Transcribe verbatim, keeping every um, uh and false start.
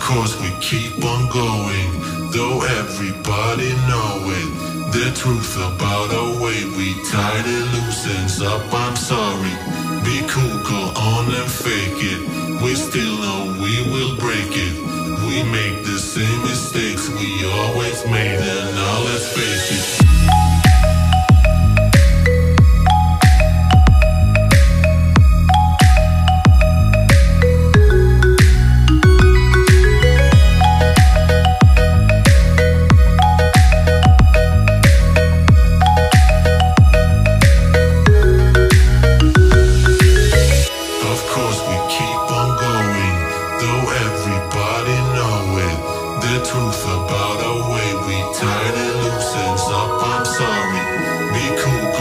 course we keep on going, though everybody know it. The truth about our way, we tied it loose ends up, I'm sorry. Be cool, go on and fake it. We still know we will break it. We make the same mistakes we always made, and now let's face it. Everybody know it. The truth about our way, we tied it loose ends up, I'm sorry. Be cool.